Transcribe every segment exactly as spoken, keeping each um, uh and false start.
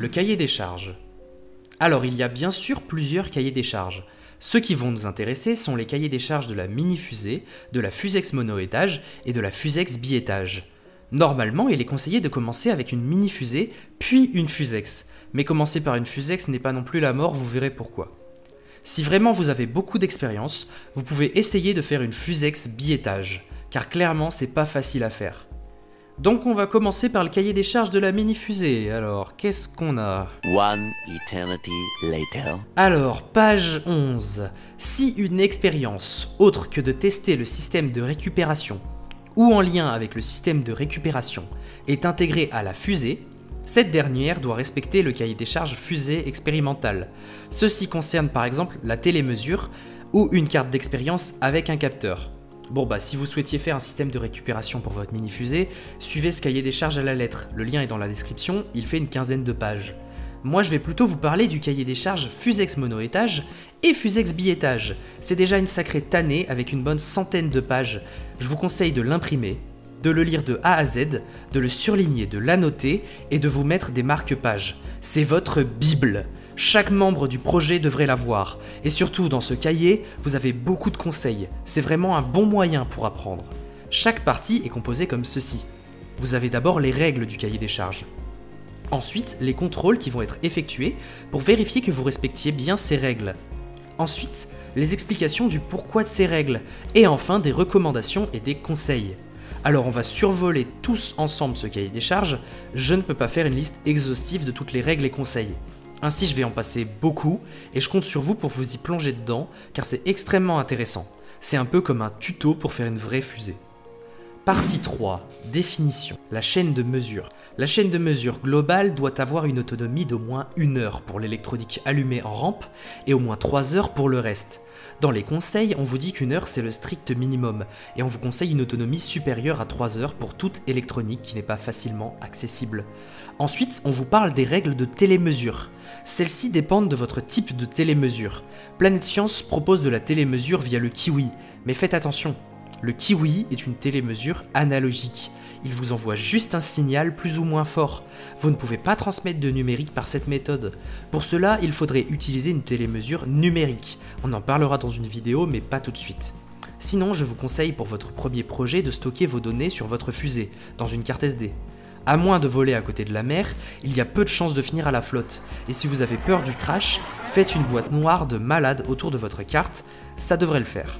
Le cahier des charges. Alors, il y a bien sûr plusieurs cahiers des charges. Ceux qui vont nous intéresser sont les cahiers des charges de la mini-fusée, de la fusex monoétage et de la fusex biétage. Normalement, il est conseillé de commencer avec une mini-fusée, puis une fusex. Mais commencer par une fusex n'est pas non plus la mort, vous verrez pourquoi. Si vraiment vous avez beaucoup d'expérience, vous pouvez essayer de faire une fusex biétage, car clairement c'est pas facile à faire. Donc on va commencer par le cahier des charges de la mini-fusée. Alors, qu'est-ce qu'on a? One eternity later. Alors, page onze. Si une expérience autre que de tester le système de récupération ou en lien avec le système de récupération est intégrée à la fusée, cette dernière doit respecter le cahier des charges fusée expérimentale. Ceci concerne par exemple la télémesure ou une carte d'expérience avec un capteur. Bon bah si vous souhaitiez faire un système de récupération pour votre mini-fusée, suivez ce cahier des charges à la lettre, le lien est dans la description, il fait une quinzaine de pages. Moi je vais plutôt vous parler du cahier des charges fusex monoétage et fusex biétage. C'est déjà une sacrée tannée avec une bonne centaine de pages. Je vous conseille de l'imprimer, de le lire de A à Z, de le surligner, de l'annoter et de vous mettre des marque-pages. C'est votre Bible. Chaque membre du projet devrait l'avoir. Et surtout, dans ce cahier, vous avez beaucoup de conseils. C'est vraiment un bon moyen pour apprendre. Chaque partie est composée comme ceci. Vous avez d'abord les règles du cahier des charges. Ensuite, les contrôles qui vont être effectués pour vérifier que vous respectiez bien ces règles. Ensuite, les explications du pourquoi de ces règles. Et enfin, des recommandations et des conseils. Alors on va survoler tous ensemble ce cahier des charges, je ne peux pas faire une liste exhaustive de toutes les règles et conseils. Ainsi je vais en passer beaucoup et je compte sur vous pour vous y plonger dedans car c'est extrêmement intéressant. C'est un peu comme un tuto pour faire une vraie fusée. Partie trois. Définition. La chaîne de mesure. La chaîne de mesure globale doit avoir une autonomie d'au moins une heure pour l'électronique allumée en rampe et au moins trois heures pour le reste. Dans les conseils, on vous dit qu'une heure c'est le strict minimum et on vous conseille une autonomie supérieure à trois heures pour toute électronique qui n'est pas facilement accessible. Ensuite, on vous parle des règles de télémesure. Celles-ci dépendent de votre type de télémesure. Planète Science propose de la télémesure via le Kiwi, mais faites attention, le Kiwi est une télémesure analogique. Il vous envoie juste un signal plus ou moins fort. Vous ne pouvez pas transmettre de numérique par cette méthode. Pour cela, il faudrait utiliser une télémesure numérique. On en parlera dans une vidéo, mais pas tout de suite. Sinon, je vous conseille pour votre premier projet de stocker vos données sur votre fusée, dans une carte S D. À moins de voler à côté de la mer, il y a peu de chances de finir à la flotte. Et si vous avez peur du crash, faites une boîte noire de malade autour de votre carte, ça devrait le faire.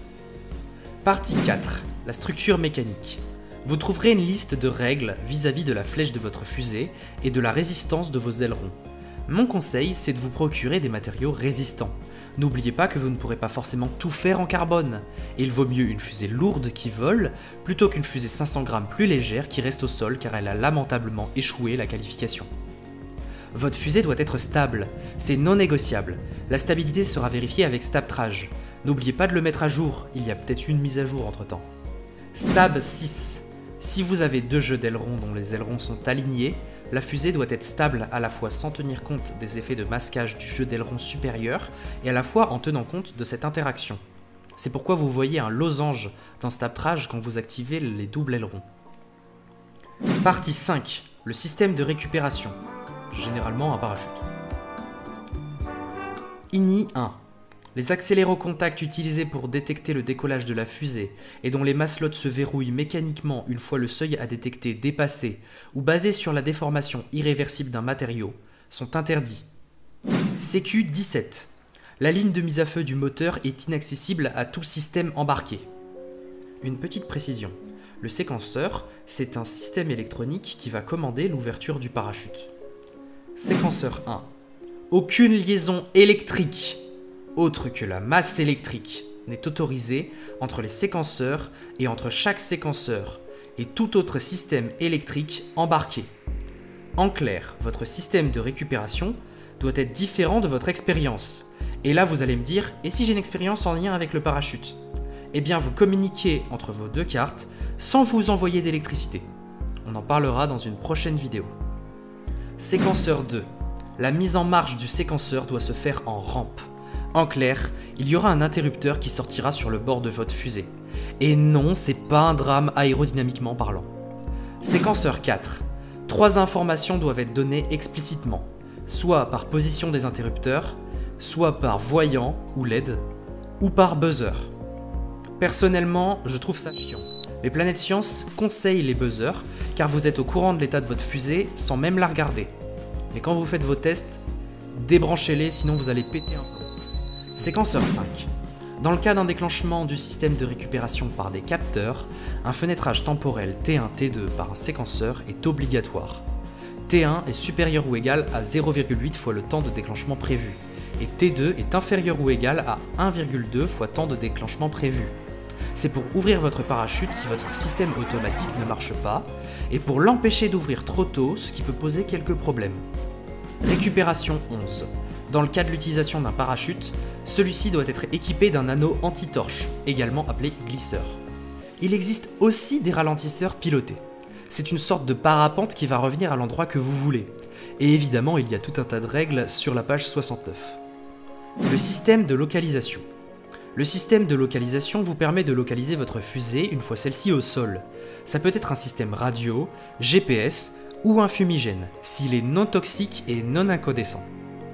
Partie quatre. La structure mécanique. Vous trouverez une liste de règles vis-à-vis de la flèche de votre fusée et de la résistance de vos ailerons. Mon conseil, c'est de vous procurer des matériaux résistants. N'oubliez pas que vous ne pourrez pas forcément tout faire en carbone. Et il vaut mieux une fusée lourde qui vole plutôt qu'une fusée cinq cents grammes plus légère qui reste au sol car elle a lamentablement échoué la qualification. Votre fusée doit être stable, c'est non négociable. La stabilité sera vérifiée avec Stabtrage. N'oubliez pas de le mettre à jour, il y a peut-être une mise à jour entre temps. Stab six. Si vous avez deux jeux d'ailerons dont les ailerons sont alignés, la fusée doit être stable à la fois sans tenir compte des effets de masquage du jeu d'aileron supérieur et à la fois en tenant compte de cette interaction. C'est pourquoi vous voyez un losange dans Stabtrage quand vous activez les doubles ailerons. Partie cinq. Le système de récupération. Généralement un parachute. I N I un. Les accélérocontacts utilisés pour détecter le décollage de la fusée et dont les maslots se verrouillent mécaniquement une fois le seuil à détecter dépassé ou basés sur la déformation irréversible d'un matériau sont interdits. C Q dix-sept. La ligne de mise à feu du moteur est inaccessible à tout système embarqué. Une petite précision. Le séquenceur, c'est un système électronique qui va commander l'ouverture du parachute. Séquenceur un. Aucune liaison électrique autre que la masse électrique n'est autorisée entre les séquenceurs et entre chaque séquenceur et tout autre système électrique embarqué. En clair, votre système de récupération doit être différent de votre expérience. Et là, vous allez me dire, et si j'ai une expérience en lien avec le parachute? Eh bien, vous communiquez entre vos deux cartes sans vous envoyer d'électricité. On en parlera dans une prochaine vidéo. Séquenceur deux. La mise en marche du séquenceur doit se faire en rampe. En clair, il y aura un interrupteur qui sortira sur le bord de votre fusée. Et non, c'est pas un drame aérodynamiquement parlant. Séquenceur quatre. Trois informations doivent être données explicitement. soit par position des interrupteurs, soit par voyant ou L E D, ou par buzzer. Personnellement, je trouve ça chiant, mais Planète Science conseille les buzzers car vous êtes au courant de l'état de votre fusée sans même la regarder. Mais quand vous faites vos tests, débranchez-les sinon vous allez péter un plomb. Séquenceur cinq. Dans le cas d'un déclenchement du système de récupération par des capteurs, un fenêtrage temporel T un T deux par un séquenceur est obligatoire. T un est supérieur ou égal à zéro virgule huit fois le temps de déclenchement prévu, et T deux est inférieur ou égal à un virgule deux fois temps de déclenchement prévu. C'est pour ouvrir votre parachute si votre système automatique ne marche pas, et pour l'empêcher d'ouvrir trop tôt, ce qui peut poser quelques problèmes. Récupération onze. Dans le cas de l'utilisation d'un parachute, celui-ci doit être équipé d'un anneau anti-torche, également appelé glisseur. Il existe aussi des ralentisseurs pilotés. C'est une sorte de parapente qui va revenir à l'endroit que vous voulez. Et évidemment, il y a tout un tas de règles sur la page soixante-neuf. Le système de localisation. Le système de localisation vous permet de localiser votre fusée une fois celle-ci au sol. Ça peut être un système radio, G P S ou un fumigène, s'il est non toxique et non incandescent.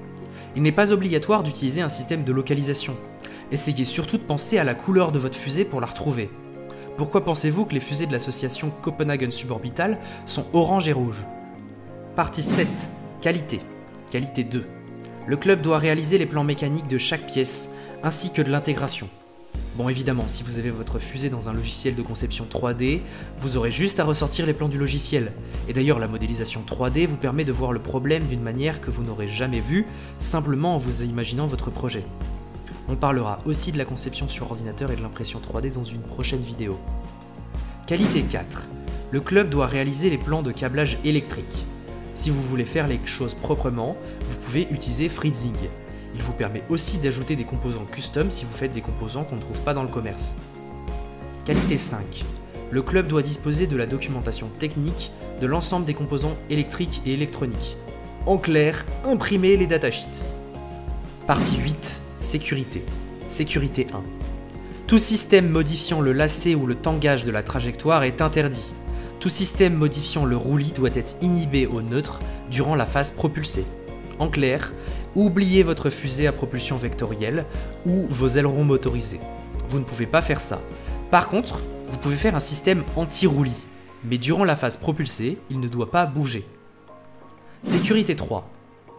Il n'est pas obligatoire d'utiliser un système de localisation. Essayez surtout de penser à la couleur de votre fusée pour la retrouver. Pourquoi pensez-vous que les fusées de l'association Copenhagen Suborbital sont orange et rouge? Partie sept. Qualité. Qualité deux. Le club doit réaliser les plans mécaniques de chaque pièce, ainsi que de l'intégration. Bon, évidemment, si vous avez votre fusée dans un logiciel de conception trois D, vous aurez juste à ressortir les plans du logiciel. Et d'ailleurs, la modélisation trois D vous permet de voir le problème d'une manière que vous n'aurez jamais vue, simplement en vous imaginant votre projet. On parlera aussi de la conception sur ordinateur et de l'impression trois D dans une prochaine vidéo. Qualité quatre. Le club doit réaliser les plans de câblage électrique. Si vous voulez faire les choses proprement, vous pouvez utiliser Freezing. Il vous permet aussi d'ajouter des composants custom si vous faites des composants qu'on ne trouve pas dans le commerce. Qualité cinq. Le club doit disposer de la documentation technique de l'ensemble des composants électriques et électroniques. En clair, imprimer les datasheets. Partie huit. Sécurité. Sécurité un. Tout système modifiant le lacet ou le tangage de la trajectoire est interdit. Tout système modifiant le roulis doit être inhibé au neutre durant la phase propulsée. En clair, oubliez votre fusée à propulsion vectorielle ou vos ailerons motorisés. Vous ne pouvez pas faire ça. Par contre, vous pouvez faire un système anti-roulis, mais durant la phase propulsée, il ne doit pas bouger. Sécurité trois.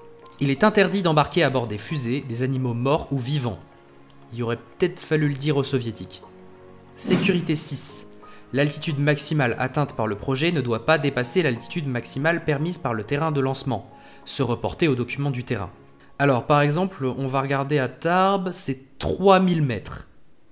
Il est interdit d'embarquer à bord des fusées des animaux morts ou vivants. Il aurait peut-être fallu le dire aux soviétiques. Sécurité six. L'altitude maximale atteinte par le projet ne doit pas dépasser l'altitude maximale permise par le terrain de lancement. Se reporter au document du terrain. Alors par exemple, on va regarder à Tarbes, c'est trois mille mètres.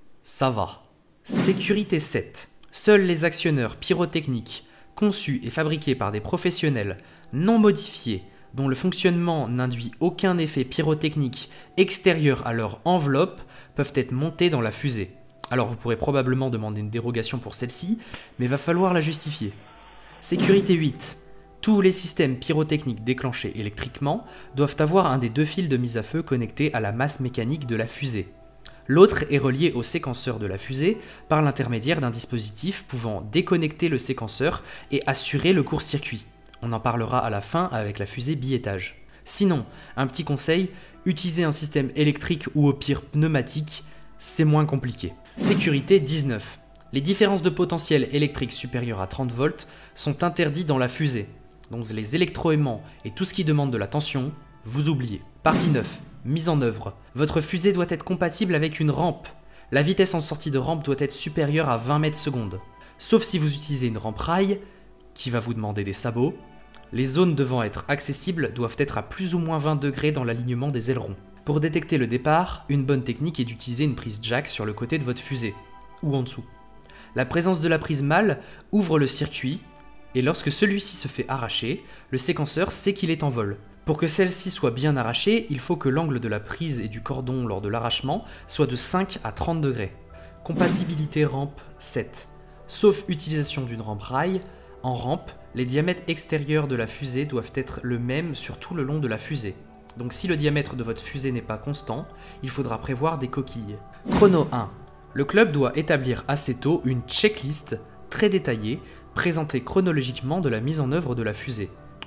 Ça va. Sécurité sept. Seuls les actionneurs pyrotechniques, conçus et fabriqués par des professionnels non modifiés, dont le fonctionnement n'induit aucun effet pyrotechnique extérieur à leur enveloppe, peuvent être montés dans la fusée. Alors vous pourrez probablement demander une dérogation pour celle-ci, mais va falloir la justifier. Sécurité huit. Tous les systèmes pyrotechniques déclenchés électriquement doivent avoir un des deux fils de mise à feu connectés à la masse mécanique de la fusée. L'autre est relié au séquenceur de la fusée par l'intermédiaire d'un dispositif pouvant déconnecter le séquenceur et assurer le court-circuit. On en parlera à la fin avec la fusée biétage. Sinon, un petit conseil, utiliser un système électrique ou au pire pneumatique, c'est moins compliqué. Sécurité dix-neuf. Les différences de potentiel électrique supérieures à trente volts sont interdits dans la fusée. Donc les électroaimants et tout ce qui demande de la tension, vous oubliez. Partie neuf. Mise en œuvre. Votre fusée doit être compatible avec une rampe. La vitesse en sortie de rampe doit être supérieure à vingt mètres secondes. Sauf si vous utilisez une rampe rail, qui va vous demander des sabots. Les zones devant être accessibles doivent être à plus ou moins vingt degrés dans l'alignement des ailerons. Pour détecter le départ, une bonne technique est d'utiliser une prise jack sur le côté de votre fusée, ou en dessous. La présence de la prise mâle ouvre le circuit, et lorsque celui-ci se fait arracher, le séquenceur sait qu'il est en vol. Pour que celle-ci soit bien arrachée, il faut que l'angle de la prise et du cordon lors de l'arrachement soit de cinq à trente degrés. Compatibilité rampe sept. Sauf utilisation d'une rampe rail, en rampe, les diamètres extérieurs de la fusée doivent être le même sur tout le long de la fusée. Donc si le diamètre de votre fusée n'est pas constant, il faudra prévoir des coquilles. Chrono un. Le club doit établir assez tôt une checklist très détaillée, présentée chronologiquement de la mise en œuvre de la fusée.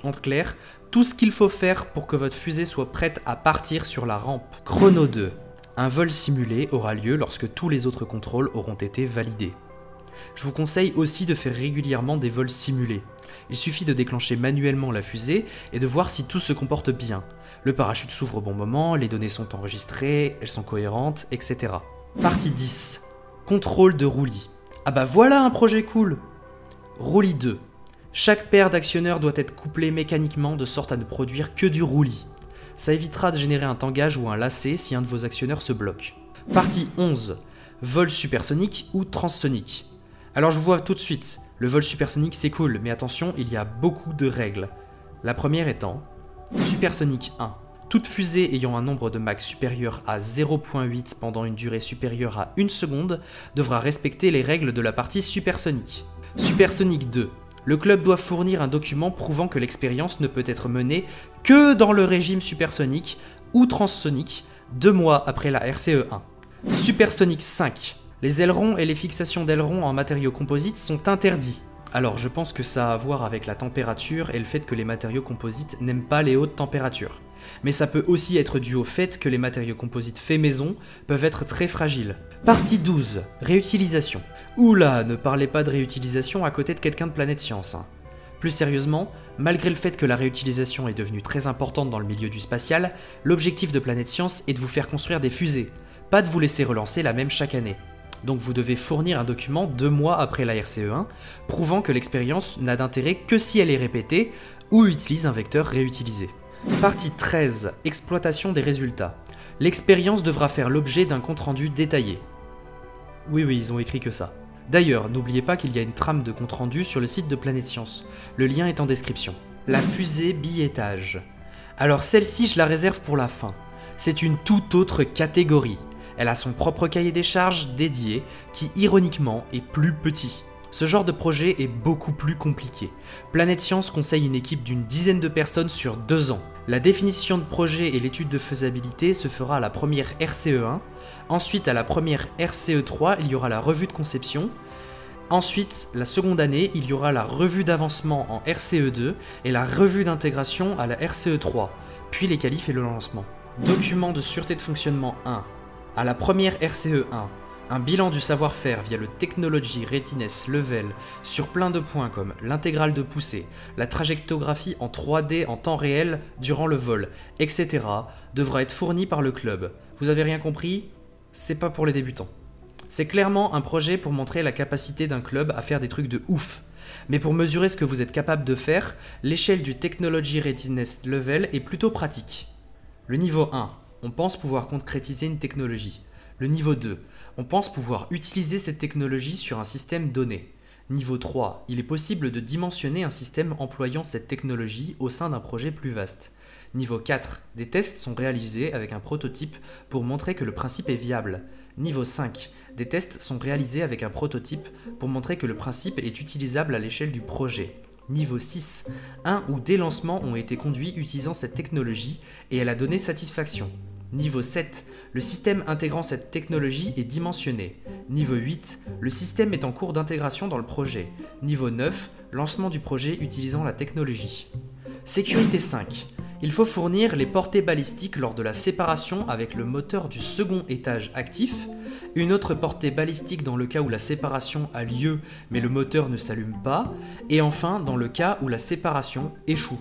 En clair, tout ce qu'il faut faire pour que votre fusée soit prête à partir sur la rampe. Chrono deux. Un vol simulé aura lieu lorsque tous les autres contrôles auront été validés. Je vous conseille aussi de faire régulièrement des vols simulés. Il suffit de déclencher manuellement la fusée et de voir si tout se comporte bien. Le parachute s'ouvre au bon moment, les données sont enregistrées, elles sont cohérentes, et cetera. Partie dix. Contrôle de roulis. Ah bah voilà un projet cool. Roulis deux. Chaque paire d'actionneurs doit être couplée mécaniquement de sorte à ne produire que du roulis. Ça évitera de générer un tangage ou un lacet si un de vos actionneurs se bloque. Partie onze. Vol supersonique ou transsonique. Alors je vous vois tout de suite, le vol supersonique c'est cool, mais attention, il y a beaucoup de règles. La première étant, supersonique un. Toute fusée ayant un nombre de Mach supérieur à zéro virgule huit pendant une durée supérieure à une seconde devra respecter les règles de la partie supersonique. Supersonique deux. Le club doit fournir un document prouvant que l'expérience ne peut être menée que dans le régime supersonique ou transsonique, deux mois après la R C E un. Supersonique cinq. Les ailerons et les fixations d'ailerons en matériaux composites sont interdits. Alors je pense que ça a à voir avec la température et le fait que les matériaux composites n'aiment pas les hautes températures. Mais ça peut aussi être dû au fait que les matériaux composites faits maison peuvent être très fragiles. Partie douze. Réutilisation. Oula, ne parlez pas de réutilisation à côté de quelqu'un de Planète Science. Hein. Plus sérieusement, malgré le fait que la réutilisation est devenue très importante dans le milieu du spatial, l'objectif de Planète Science est de vous faire construire des fusées, pas de vous laisser relancer la même chaque année. Donc vous devez fournir un document deux mois après la R C E un, prouvant que l'expérience n'a d'intérêt que si elle est répétée ou utilise un vecteur réutilisé. Partie treize. Exploitation des résultats. L'expérience devra faire l'objet d'un compte-rendu détaillé. Oui oui, ils ont écrit que ça. D'ailleurs, n'oubliez pas qu'il y a une trame de compte-rendu sur le site de Planète Science. Le lien est en description. La fusée bi-étage. Alors celle-ci, je la réserve pour la fin. C'est une toute autre catégorie. Elle a son propre cahier des charges dédié, qui ironiquement est plus petit. Ce genre de projet est beaucoup plus compliqué. Planète Science conseille une équipe d'une dizaine de personnes sur deux ans. La définition de projet et l'étude de faisabilité se fera à la première R C E un. Ensuite, à la première R C E trois, il y aura la revue de conception. Ensuite, la seconde année, il y aura la revue d'avancement en R C E deux et la revue d'intégration à la R C E trois, puis les qualifs et le lancement. Document de sûreté de fonctionnement un. À la première R C E un, un bilan du savoir-faire via le Technology Readiness Level sur plein de points comme l'intégrale de poussée, la trajectographie en trois D en temps réel durant le vol, et cetera devra être fourni par le club. Vous avez rien compris? C'est pas pour les débutants. C'est clairement un projet pour montrer la capacité d'un club à faire des trucs de ouf. Mais pour mesurer ce que vous êtes capable de faire, l'échelle du Technology Readiness Level est plutôt pratique. Le niveau un. On pense pouvoir concrétiser une technologie. Le niveau deux, on pense pouvoir utiliser cette technologie sur un système donné. Niveau trois, il est possible de dimensionner un système employant cette technologie au sein d'un projet plus vaste. Niveau quatre, des tests sont réalisés avec un prototype pour montrer que le principe est viable. Niveau cinq, des tests sont réalisés avec un prototype pour montrer que le principe est utilisable à l'échelle du projet. Niveau six, un ou des lancements ont été conduits utilisant cette technologie et elle a donné satisfaction. Niveau sept, le système intégrant cette technologie est dimensionné. Niveau huit, le système est en cours d'intégration dans le projet. Niveau neuf, lancement du projet utilisant la technologie. Sécurité cinq. Il faut fournir les portées balistiques lors de la séparation avec le moteur du second étage actif, une autre portée balistique dans le cas où la séparation a lieu mais le moteur ne s'allume pas, et enfin dans le cas où la séparation échoue.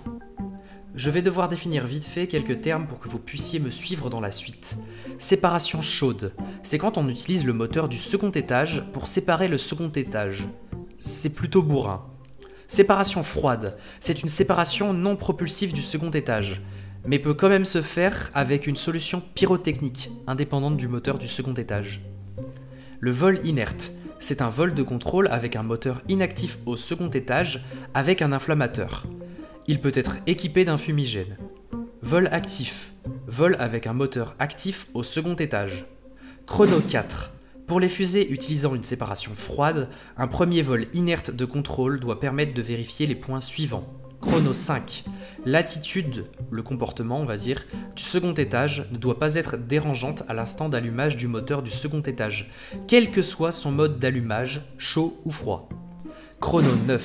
Je vais devoir définir vite fait quelques termes pour que vous puissiez me suivre dans la suite. Séparation chaude, c'est quand on utilise le moteur du second étage pour séparer le second étage. C'est plutôt bourrin. Séparation froide, c'est une séparation non propulsive du second étage, mais peut quand même se faire avec une solution pyrotechnique, indépendante du moteur du second étage. Le vol inerte, c'est un vol de contrôle avec un moteur inactif au second étage avec un inflammateur. Il peut être équipé d'un fumigène. Vol actif, vol avec un moteur actif au second étage. Chrono quatre. Pour les fusées utilisant une séparation froide, un premier vol inerte de contrôle doit permettre de vérifier les points suivants. Chrono cinq. L'attitude, le comportement on va dire, du second étage ne doit pas être dérangeante à l'instant d'allumage du moteur du second étage, quel que soit son mode d'allumage, chaud ou froid. Chrono neuf.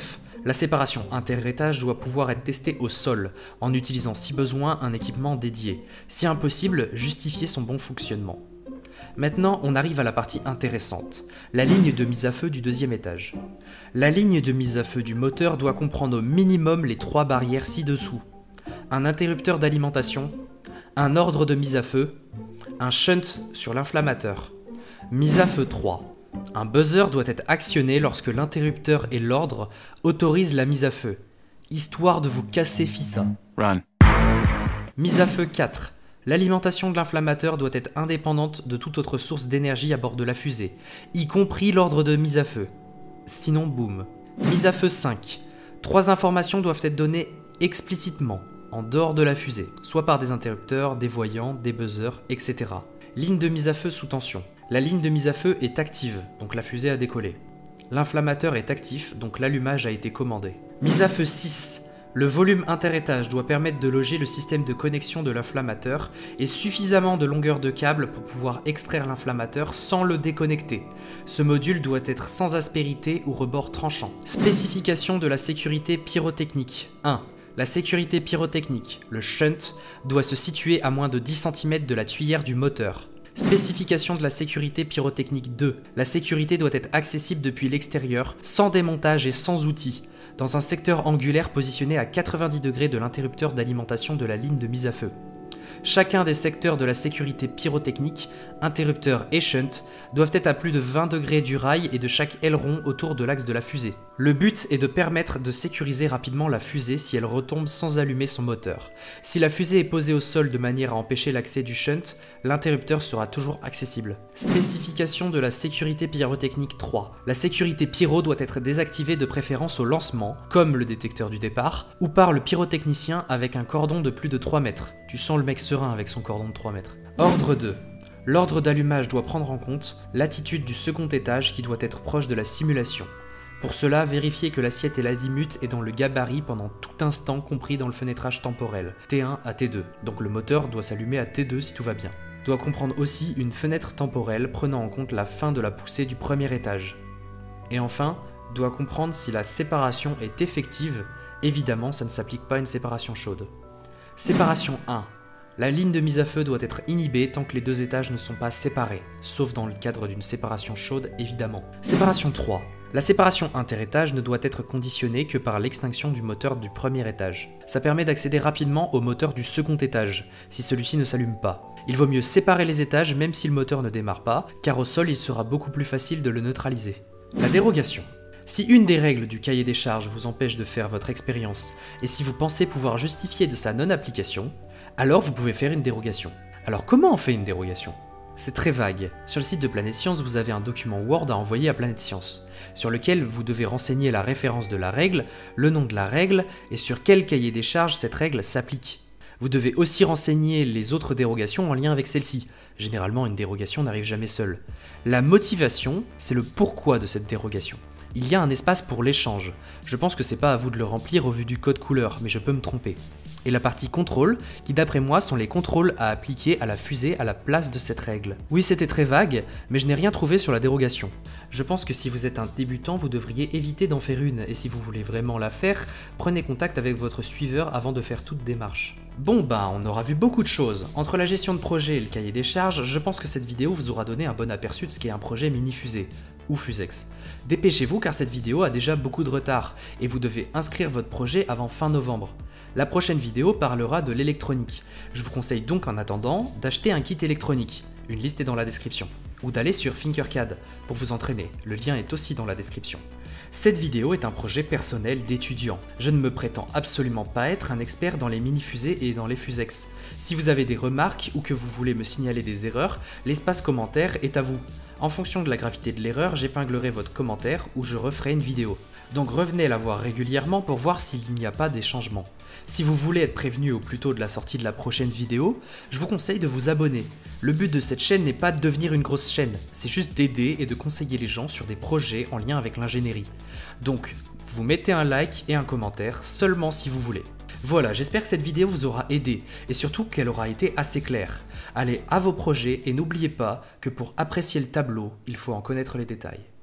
La séparation inter-étage doit pouvoir être testée au sol, en utilisant si besoin un équipement dédié. Si impossible, justifier son bon fonctionnement. Maintenant, on arrive à la partie intéressante, la ligne de mise à feu du deuxième étage. La ligne de mise à feu du moteur doit comprendre au minimum les trois barrières ci-dessous. Un interrupteur d'alimentation, un ordre de mise à feu, un shunt sur l'inflammateur. Mise à feu trois. Un buzzer doit être actionné lorsque l'interrupteur et l'ordre autorisent la mise à feu, histoire de vous casser fissa. Run. Mise à feu quatre. L'alimentation de l'inflammateur doit être indépendante de toute autre source d'énergie à bord de la fusée, y compris l'ordre de mise à feu. Sinon, boum. Mise à feu cinq. Trois informations doivent être données explicitement, en dehors de la fusée, soit par des interrupteurs, des voyants, des buzzers, et cetera. Ligne de mise à feu sous tension. La ligne de mise à feu est active, donc la fusée a décollé. L'inflammateur est actif, donc l'allumage a été commandé. Mise à feu six. Le volume interétage doit permettre de loger le système de connexion de l'inflammateur et suffisamment de longueur de câble pour pouvoir extraire l'inflammateur sans le déconnecter. Ce module doit être sans aspérité ou rebord tranchant. Spécification de la sécurité pyrotechnique. un. La sécurité pyrotechnique, le shunt, doit se situer à moins de dix centimètres de la tuyère du moteur. Spécification de la sécurité pyrotechnique deux. La sécurité doit être accessible depuis l'extérieur, sans démontage et sans outils, dans un secteur angulaire positionné à quatre-vingt-dix degrés de l'interrupteur d'alimentation de la ligne de mise à feu. Chacun des secteurs de la sécurité pyrotechnique, interrupteur et shunt, doivent être à plus de vingt degrés du rail et de chaque aileron autour de l'axe de la fusée. Le but est de permettre de sécuriser rapidement la fusée si elle retombe sans allumer son moteur. Si la fusée est posée au sol de manière à empêcher l'accès du shunt, l'interrupteur sera toujours accessible. Spécification de la sécurité pyrotechnique trois. La sécurité pyro doit être désactivée de préférence au lancement, comme le détecteur du départ, ou par le pyrotechnicien avec un cordon de plus de trois mètres. Tu sens le mec serein avec son cordon de trois mètres. Ordre deux. L'ordre d'allumage doit prendre en compte l'attitude du second étage qui doit être proche de la simulation. Pour cela, vérifiez que l'assiette et l'azimut est dans le gabarit pendant tout instant compris dans le fenêtrage temporel, T un à T deux, donc le moteur doit s'allumer à T deux si tout va bien. Doit comprendre aussi une fenêtre temporelle prenant en compte la fin de la poussée du premier étage. Et enfin, doit comprendre si la séparation est effective, évidemment ça ne s'applique pas à une séparation chaude. Séparation un. La ligne de mise à feu doit être inhibée tant que les deux étages ne sont pas séparés, sauf dans le cadre d'une séparation chaude évidemment. Séparation trois. La séparation interétage ne doit être conditionnée que par l'extinction du moteur du premier étage. Ça permet d'accéder rapidement au moteur du second étage, si celui-ci ne s'allume pas. Il vaut mieux séparer les étages même si le moteur ne démarre pas, car au sol il sera beaucoup plus facile de le neutraliser. La dérogation. Si une des règles du cahier des charges vous empêche de faire votre expérience, et si vous pensez pouvoir justifier de sa non-application, alors vous pouvez faire une dérogation. Alors comment on fait une dérogation ? C'est très vague. Sur le site de Planète Science, vous avez un document Word à envoyer à Planète Science, sur lequel vous devez renseigner la référence de la règle, le nom de la règle, et sur quel cahier des charges cette règle s'applique. Vous devez aussi renseigner les autres dérogations en lien avec celle-ci. Généralement, une dérogation n'arrive jamais seule. La motivation, c'est le pourquoi de cette dérogation. Il y a un espace pour l'échange. Je pense que c'est pas à vous de le remplir au vu du code couleur, mais je peux me tromper. Et la partie contrôle, qui d'après moi sont les contrôles à appliquer à la fusée à la place de cette règle. Oui, c'était très vague, mais je n'ai rien trouvé sur la dérogation. Je pense que si vous êtes un débutant, vous devriez éviter d'en faire une, et si vous voulez vraiment la faire, prenez contact avec votre suiveur avant de faire toute démarche. Bon bah, on aura vu beaucoup de choses. Entre la gestion de projet et le cahier des charges, je pense que cette vidéo vous aura donné un bon aperçu de ce qu'est un projet mini-fusée, ou Fusex. Dépêchez-vous car cette vidéo a déjà beaucoup de retard, et vous devez inscrire votre projet avant fin novembre. La prochaine vidéo parlera de l'électronique. Je vous conseille donc en attendant d'acheter un kit électronique, une liste est dans la description, ou d'aller sur Thinkercad pour vous entraîner, le lien est aussi dans la description. Cette vidéo est un projet personnel d'étudiant. Je ne me prétends absolument pas être un expert dans les mini-fusées et dans les Fusex. Si vous avez des remarques ou que vous voulez me signaler des erreurs, l'espace commentaire est à vous. En fonction de la gravité de l'erreur, j'épinglerai votre commentaire ou je referai une vidéo. Donc revenez la voir régulièrement pour voir s'il n'y a pas des changements. Si vous voulez être prévenu au plus tôt de la sortie de la prochaine vidéo, je vous conseille de vous abonner. Le but de cette chaîne n'est pas de devenir une grosse chaîne, c'est juste d'aider et de conseiller les gens sur des projets en lien avec l'ingénierie. Donc, vous mettez un like et un commentaire seulement si vous voulez. Voilà, j'espère que cette vidéo vous aura aidé et surtout qu'elle aura été assez claire. Allez à vos projets et n'oubliez pas que pour apprécier le tableau, il faut en connaître les détails.